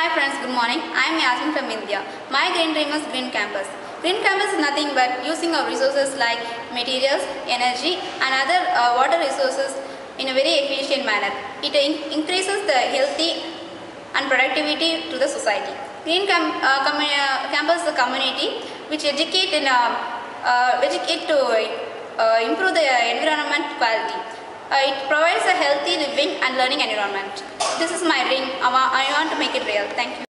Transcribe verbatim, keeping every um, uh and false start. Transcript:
Hi friends, good morning. I am Yasmin from India. My green dream is Green Campus. Green Campus is nothing but using our resources like materials, energy and other uh, water resources in a very efficient manner. It in increases the healthy and productivity to the society. Green cam uh, com uh, Campus is a community which educate in uh, uh, educate to uh, improve the environment quality. Uh, it provides a healthy living and learning environment. This is my dream. I want to make it real. Thank you.